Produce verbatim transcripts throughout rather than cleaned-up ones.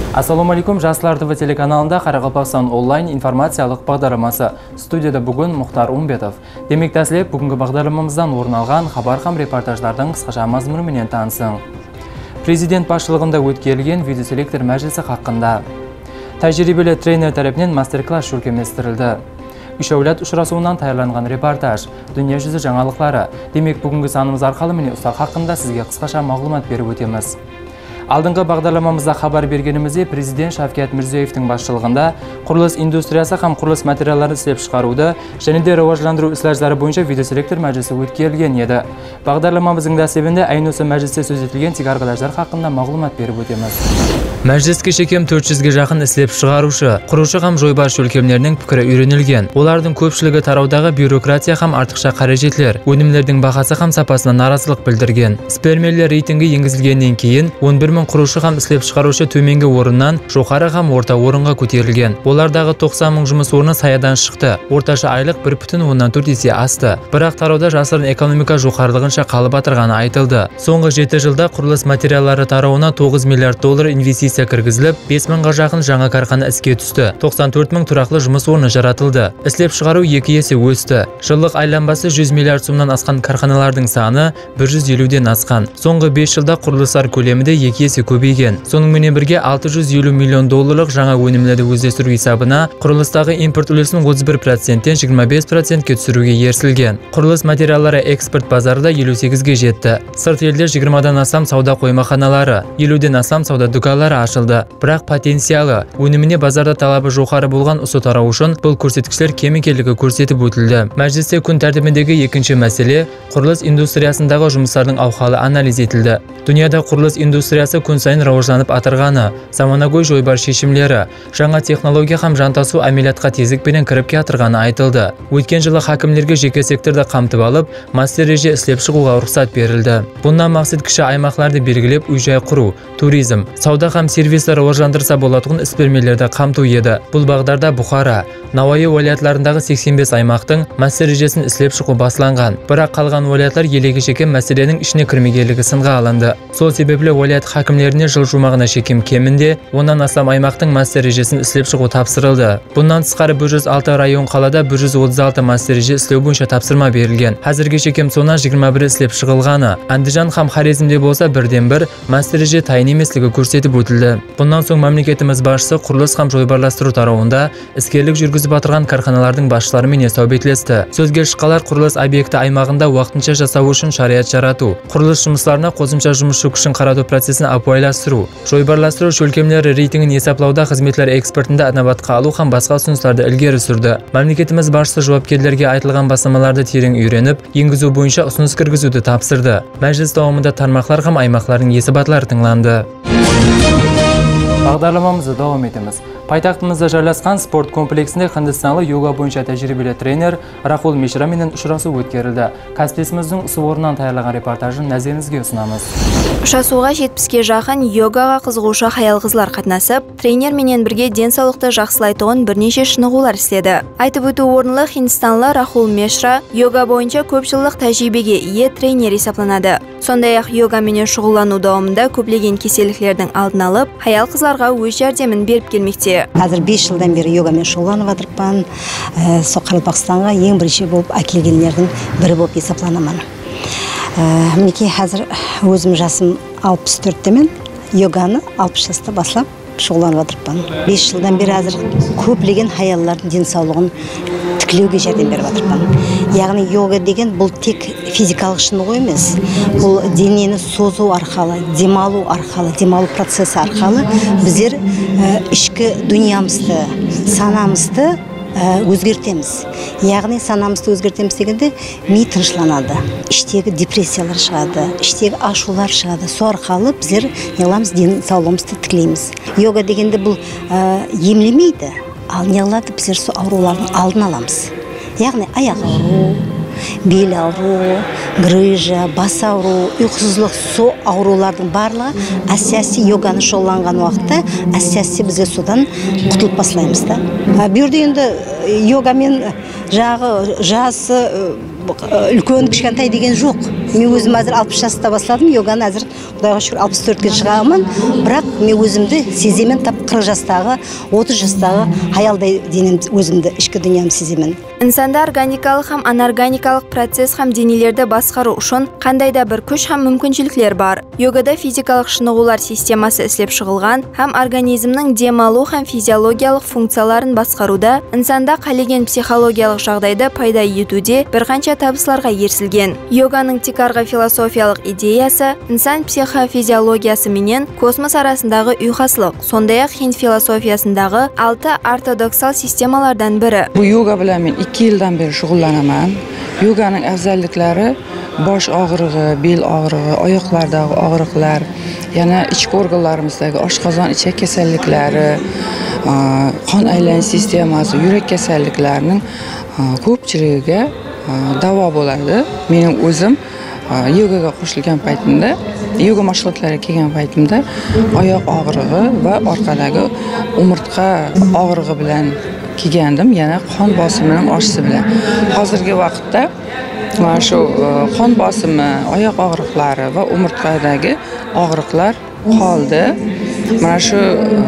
Ассалаумалейкум, Жастар ТВ телеканалында Қарақалпақстан онлайн информациялық бағдарламасы. Студияда бүгін Мұхтар Умбетов. Демек тәсілеп, бүгінгі бағдарламамыздан орын алған хабар-хам репортаждардың қысқаша мазмұнымен танысың. Президент басшылығында өткерілген видеоселектор мәжілісі хақында. Тәжірибелі тренер тарапынан мастер-класс жүргізілді. Үш әулет ұшырасуынан таярланған репортаж, дүние жүзі жаңалықтары. Демек бүгінгі санымыз арқылы міне ұстақ хақында сізге қысқаша мағлұмат беріп өтеміз. Алдыңғы бағдарламамызда хабар бергенімізде президент Шавкат Мирзиевтің басшылығында құрылыс индустриясы һәм құрылыс материалдарын істеп шығаруды және де рауажландыру іс-шаралары бойынша видеоселектор мәжілісі өткерілген еді. Бағдарламамыздың дәстебінде айны осы мәжілісте сөз етілген тегарғылаждар хақында мағлұмат беріп өтеміз. Мәжіліске шекем төрт жүзге жақын істеп шығарушы, құрушы һәм жойбашы өлкемдерінің пікірі үйренілген. Олардың көпшілігі тараудағы бюрократия һәм артықша қажеттіліктер, өнімдердің бағасы һәм сапасына наразылық білдірген. Спермерлер рейтингі енгізілгеннен кейін он бір мың құрушы һәм істеп шығарушы төменгі орыннан жоғары һәм орта орынға көтерілген. Олардағы тоқсан мың жұмыс орны саядан шықты. Орташа айлық бір бүтін оннан төрт есе асты. Бірақ тарауда жасырын экономика жоғарылығынша қалып атырғаны айтылды. Соңғы жеті жылда құрылыс материалдары тарауына тоғыз миллиард доллар инвестиция кіргізіліп, бес мыңға жақын жаңа кархана іске түсті. тоқсан төрт мың тұрақты жұмыс орны жаратылды. Істеп шығару екі есе өсті. Жылдық айланбасы жүз миллиард сомнан асқан карханалардың саны бір жүз елуден асқан. Соңғы бес жылда құрылыстар көлемі де екі есе көбейген. Сонымен бірге алты жүз елу миллион долларлық жаңа өнімдерді өздестіру есебіне құрылыстағы импорт үлесін отыз бір проценттен жиырма бес процентке түсіруге ерсілген. Құрылыс материалдары экспорт базарында елу сегізге жетті. Сырт елде жиырмадан астам сауда қоймаханалары, елуден астам сауда дүкалары ашылды. Бірақ потенциалы, өніміне базарда талабы жоғары болған осы тарау үшін бұл көрсеткіштер кем екендігі көрсетіп өтілді. Мәжілісте күн тәртібіндегі екінші мәселе құрылыс индустриясындағы жұмыстардың ауқалы анализ етілді. Дүнияда құрылыс индустриясы күн сайын рауажланып атырғаны, заманауи жойбар шешімлері, жаңа технология һәм жантасу әмелиятқа тезікпенен кіріп кетіргені айтылды. Өткен жылы хакімдерге жеке секторды қамтып алып, мастер реже істеп шығуға рұқсат берілді. Бұндан мақсат кіші аймақтарды белгілеп, үй-жай құру, туризм, сауда һәм сервисті рауажландырса болатұғын іс-бермелерді қамту еді. Бұл бағдарда Бұхара, Науаи уалаятларындағы сексен бес аймақтың мастер режесін істеп шығу басланған. Бірақ қалған уалаятлар елеге шекем мәселенің ішіне кірмегелігі сынға алынды. Сол себеплі уалаят хакімлеріне жыл жұмағына шекем кемінде оннан астам аймақтың мастер режесін істеп шығу тапсырылды. Бұнан тысқары бір жүз алты район қалада бір жүз отыз алты мастер реже істеу бойынша тапсырма берілген. Әзірге шекем сонан жиырма бір істеп шығылғаны. Андижан һәм Хорезмде болса бірден бір мастер реже тайын емеслігі көрсетіп өтілді. Бұнан соң мемлекетіміз басшысы құрылыс һәм жойбарластыру тарауында іскерлік жүргізіп атырған карханалардың басшыларымен сәубетлесті. Сөзге шыққалар құрылыс объекті аймағында уақытынша жасау үшін шариат жарату, құрылыс жұмыстарына қосымша жұмысшы күшін қарату процесін апайластыру, жойбарластыру өлкемдері рейтингін есептауда қызметлер экспортында инноватқа алу һәм басқа ұсыныстарды ілгері сүрді. Мемлекетіміз басшысы жауапкерлерге айтылған бастамаларды терең үйреніп, енгізу бойынша ұсыныс кіргізуді тапсырды. Мәжіліс дауамында тармақтар һәм аймақтардың есебатлары тыңланды. Бағдарламамызды давам етеміз. Пайтақтымызда жайласқан спорт комплексінде Хіндістанлы йога бойынша тәжірибелі тренер Рахул Мишра менен ұшырасу өткерілді. Кәсіпкеріміздің ұсы орнынан таярлаған репортажын назарыңызға ұсынамыз. Ұшасуға жетпіске жақын йогаға қызығушы хаял қызлар қатынасып, тренер менен бірге денсаулықты жақсылайтуын бірнеше шынығулар істеді. Айтып өту орынлы Хіндістанлы Рахул Мишра йога бойынша көп жылдық тәжірибеге ие тренер есептелінеді. Сондай-ақ йога менен шұғылдану дауамында көптеген кеселдіктердің алдын алып, хаял қызларға өз жәрдемін беріп келмекте. Қазір бес жылдан бері йогамен шұғылданып жатырмын. Сол Қарақалпақстанға ең бірінші болып әкелгендердің бірі болып есептелінемін. Мінекей қазір өзім жасым алпыс төрттемен, йоганы алпыс жаста бастап шұғылданып жатырмын. бес жылдан бері қазір көптеген хаяллардың денсаулығын тікілеуге жәрдем беріп жатырмын. Яғни йога деген бұл тек физикалық шынығу емес, бұл денені созу арқылы, демалу арқылы, демалу процесі арқылы біздер ішкі дүниямызды, санамызды өзгертеміз. Яғни санамызды өзгертеміз дегенде ми тынышталады, іштегі депрессиялар шығады, іштегі ашулар шығады. Сол арқылы біздер неғыламыз, денсаулығымызды тікілейміз. Йога дегенде бұл емлемейді, ал неғылады, біздер сол аурулардың алдын аламыз. Яғни аяқ ауру, бел ауру, грыжа, бас ауру, ұйқысыздық, со аурулардың барлығы әсияси йоганы шолланған уақытта әсияси бізге содан құтылып басылаймыз да. Бүйірде енді йогамен жағы жасы үлкен кішкентай деген жоқ. Мен өзім әзір алпыс жаста бастадым, йоганы әзір құдайға шүкір алпыс төртке шығамын, бірақ мен өзімді сеземен тап қырық жастағы, отыз жастағы хаялдай денем өзімді, ішкі дүниемді сеземен. Инсанда органикалық һәм анорганикалық процесс һәм денелерді басқару үшін қандай да бір күш һәм мүмкіншіліктер бар. Йогада физикалық шынығулар системасы іслеп шығылған һәм организмнің демалу һәм физиологиялық функцияларын басқаруда, инсанда қалеген психологиялық жағдайды пайда етуде бірқанша табысларға ерсілген. Йоганың тикарғы философиялық идеясы инсан психофизиологиясы менен космос арасындағы ұйқаслық, сондай-ақ хинд философиясындағы алты ортодоксал системалардан бірі. Bu yoga bilan men ikki yildan beri shug'ullanaman. Yoganing afzalliklari bosh og'rig'i, bel og'rig'i, oyoqlardagi og'riqlar, yana ichki organlarimizdagi oshqozon ichak kasalliklari, qon aylanish sistemasi, yurak kasalliklarining ko'pchiligiga davo bo'ladi. Mening o'zim yogaga qo'shilgan paytimda, yoga mashg'ulotlariga kelgan paytimda oyoq og'rig'i va orqadagi umurtqa og'rig'i bilan kelgandim, yana qon bosimining oshishi bilan. Hozirgi vaqtda mana shu qon bosimi, oyoq og'riqlari va umurtqadagi og'riqlar qoldi. Mana shu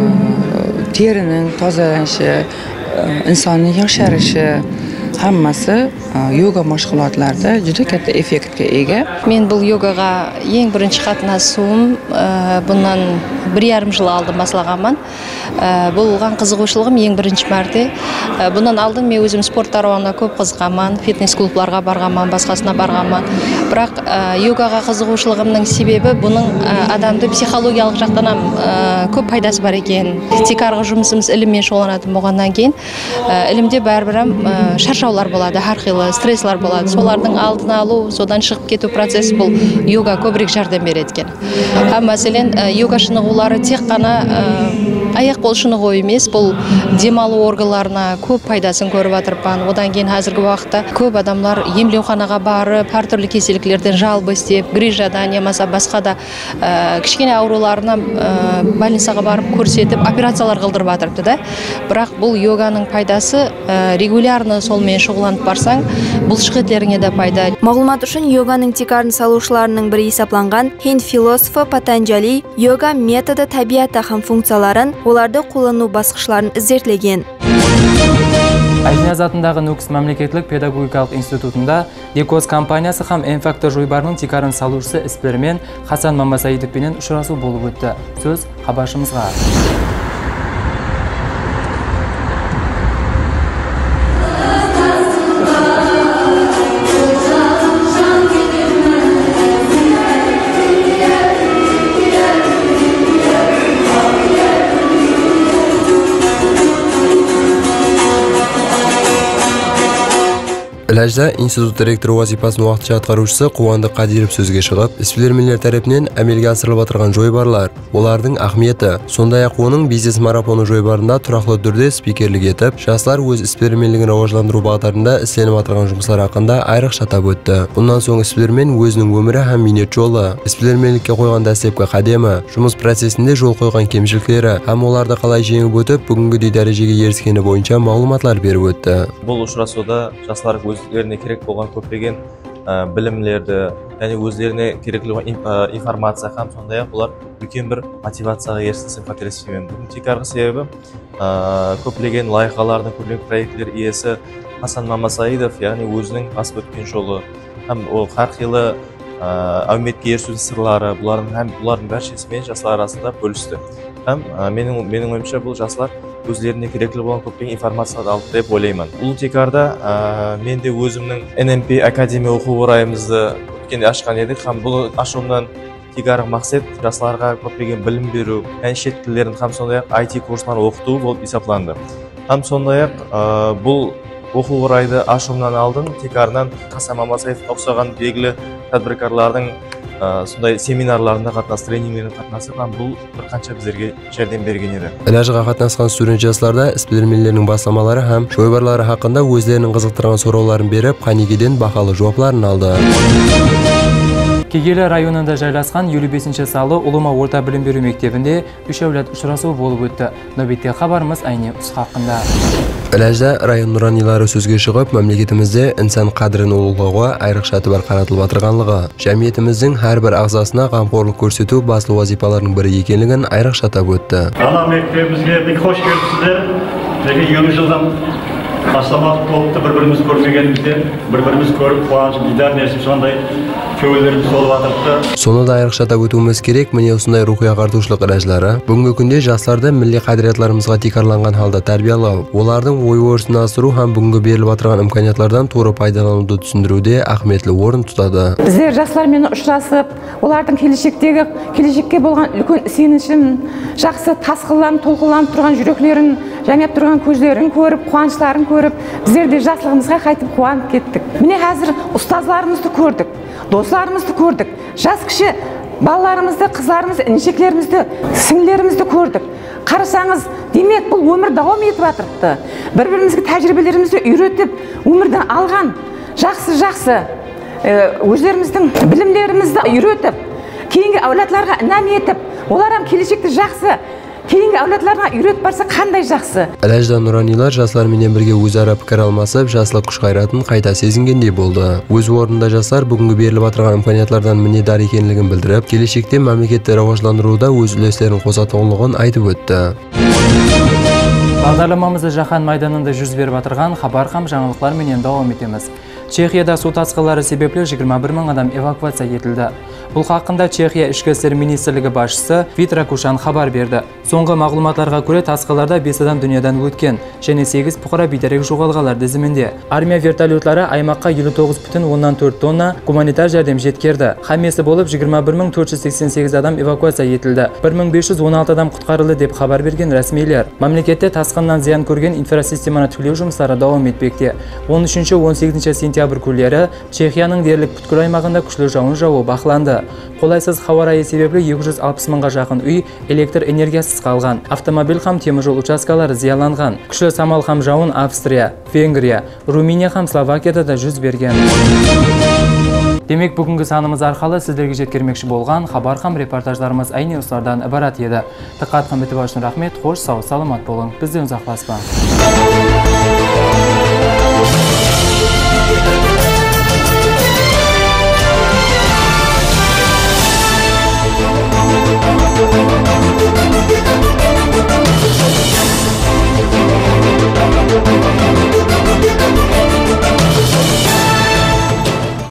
terining tozalanishi, insonning yosharishi hammasi yoga mashg'ulotlarida juda katta effektga ega. Men bu yogaga eng birinchi qatnashuim bundan bir yarim yil oldin boshlaganman. Bo'lgan qiziquvchiligim eng birinchi marta. Bundan oldin men o'zim sport tarog'ina ko'p qiziqaman, fitness klublarga borganman, boshqasina borganman. Biroq yogaga qiziquvchiligimning sababi buning odamda psixologiyalik jihatdan ham ko'p foydasi bor ekan. Tekarg'i жұмысымыз ilmмен shug'ullanатын bo'lgandan keyin ilmde baribir ham sharchovlar bo'ladi, har xil stresslar bo'ladi. Solarning oldini olу, sodan chiqib ketu prosesi bu yoga ko'proq yordam beradi ekan. Ham masalan, yoga shunug'ulari tek qana аяқ қол шынығу емес, бұл демалу органларына көп пайдасын көріп отырмын. Одан кейін қазіргі уақытта көп адамдар емдеуханаға барып, әртүрлі кеселіктерден жалоба істеп, грижадан, немесе басқа да кішкене ауруларына больницаға барып көрсетіп, операциялар қылдырып жатырыпты да. Бірақ бұл йоганың пайдасы регулярно солмен шұғыланып барсаң, бұл шығетлеріңе де пайда. Мағлұмат үшін йоганың тикарын салушыларының бірі есептелген хинд философы Патанджали йога методы табиғатта һәм функцияларын, оларды қолдану басқышларын зерттеген. Айнияз атындағы Нукс мемлекеттік педагогикалық институтында Декоз компаниясы һәм М-фактор жойбарының тикарын салушысы эксперимент Хасан Мамасаидовпенен ұшырасу болып өтті. Сөз хабаршымызға. Ilajda institut direktori vazifasini vaqtincha atqaruvchisi Quvondiq Qadirov so'zga chiqib, ekspertmentlar tarafidan amalga oshirilib o'tirgan joybarlar, ularning ahamiyati, sonday-aq uning biznes marafoni joybarida turaqli turda spikerlik etib, shaxslar o'z eksperimentligini rivojlantirish bag'atlarida ishlanib o'tirgan жұмыстар haqida ayriqcha atab o'tdi. Bundan so'ng eksperiment o'zining umri ham minnet yo'li, eksperimentlikka qo'ygan dastlabki qadami, жұмыс prosesida yo'l qo'ygan kamchiliklari ham ularda qalay yengib o'tib, bugungi darajaga erishgani bo'yicha ma'lumotlar berib o'tdi. Бұл ұшырасуда жастар өздеріне керек болған көптеген білімлерді, және өздеріне керек болған информация һәм сондай-ақ бұлар үлкен бір мотивацияға ерсін қателеспеймін. Бүгін тикарғы себебі көптеген лайқалардың, көптеген проекттер иесі Хасан Мамасаидов, яғни өзінің басып өткен жолы һәм ол қарқилы әлеуметке ерісудің сырлары, бұлардың бәршесімен жастар арасында бөлісті. Һәм менің ойымша бұл жастар өздеріне керекті болған көптеген информацияны алды деп ойлаймын. Бұл тикарда мен де өзімнің Н М П академия оқу орайымызды өткенде ашқан едік. Һәм бұл ашуымнан тикарғы мақсат жастарға көптеген білім беру, және шет тілдерін һәм сондай-ақ I T курстарын оқыту болып есептелінді. Һәм сондай-ақ бұл оқу орайды ашуымнан алдын тикарынан Хасан Мамасаидовқа ұқсаған белгілі тәдбіркарлардың сондай семинарларында қатынасып, тренингтерге қатынасып, һәм бұл бір қанша біздерге жәрдем берген еді. Іләжіға қатынасқан студент жастарда іс-білімлерінің басламалары һәм жойбарлары хақында өздерінің қызықтырған сұрауларын беріп, Қанекеден бақалы жауапларын алды. Кегелі районында жайласқан елу бесінші салы Улыма орта білім беру мектебінде үш әулет ұшырасуы болып өтті. Нөбетте хабарымыз әйне ұс хақында. Іләжді район нұранилары сөзге шығып, мемлекетімізде инсан қадірін ұлылығуға айрықша бар қаратылып атырғанлығы, жәмиетіміздің әрбір ағзасына қамқорлық көрсету басты вазипаларының бірі екенлігін айрықша атап өтті. Ана мектебімізге бек хош келіпсіздер. Неге елу жылдан астамақ болыпты, бір-біріміз көрмегенімізде, бір-біріміз көріп, қуанышып, дидар несіп, сондай көңілдеріміз толып атырыпты. Соны да айрықша атап өтуіміз керек, міне осындай рухи ағартушылық іләжлері бүгінгі күнде жастарды милли қадіретлерімізге текарланған халда тәрбиялау, олардың ой-өрісін асыру һәм бүгінгі беріліп атырған имканиятлардан тура пайдалануды түсіндіруде ахметлі орын тұтады. Біздер жастармен ұшырасып, олардың келешектегі келешекке болған үлкен сенішін, жақсы тасқыланып, толқыланып тұрған жүректерін, жайнап тұрған көздерін көріп, қуаныштарын көріп, біздер де жаслығымызға қайтып қуанып кеттік. Міне қазір ұстазларымызды көрдік, достарымызды көрдік, жас кіші балаларымызды, қыздарымызды, інішектерімізді, сіңлерімізді көрдік. Қарасаңыз, демек бұл өмір давам етіп жатырды. Бір-бірімізге тәжірибелерімізді үйретіп, өмірден алған жақсы-жақсы өздеріміздің білімдерімізді үйретіп, кейінгі әулетларға інәм етіп, оларам келешекті жақсы кейінгі әулетлеріне үйретіп барса қандай жақсы. Іләжда нұранилар жастарменен бірге өзара пікір алмасып, жаслық күш-қайратын қайта сезінгендей болды. Өз орнында жастар бүгінгі беріліп атырған имканиятлардан мінедар екенлігін білдіріп, келешекте мемлекетті рауажландыруда өз үлестерін қосатынлығын айтып өтті. Бағдарламамызды жаһан майданында жүз беріп атырған хабар хам жаңалықтар менен давам етеміз. Чехияда су тасқынлары себеплі жиырма бір мың адам эвакуация етілді. Бұл хақында Чехия ішкі істер министрлігі басшысы Витра Кушан хабар берді. Соңғы мағлұматларға көре тасқынларда бес адам дүниеден өткен, және сегіз бұқара бейдерек жоғалғандар тізімінде. Армия вертолетлары аймаққа елу тоғыз бүтін оннан төрт тонна гуманитар жәрдем жеткерді. Хамесі болып жиырма бір мың төрт жүз сексен сегіз адам эвакуация етілді. бір мың бес жүз он алты адам құтқарылды деп хабар берген рәсмилер. Мемлекетте тасқыннан зиян көрген инфрасистеманы түлеу жұмыстары давам етпекте. он үшінші он сегізінші сентябрь күндері Чехияның дерлік бүткіл аймағында күшті жауын жауы бақыланды. Қолайсыз хауа райы себеплі екі жүз алпыс мыңға жақын үй электр энергиясыз қалған. Автомобиль хам теміржол учаскалары зияланған. Күшті самал хам жауын Австрия, Венгрия, Румыния хам Словакияда да жүз берген. Демек, бүгінгі санымыз арқылы сіздерге жеткермекші болған хабар хам репортаждарымыз әйне осылардан ібарат еді. Тықат хам бітіп ашын рахмет, қош, сау, саламат болың. Бізден ұзақласпан.